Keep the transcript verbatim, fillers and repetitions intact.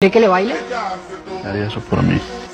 ¿Quiere que le baile? Haría eso por mí.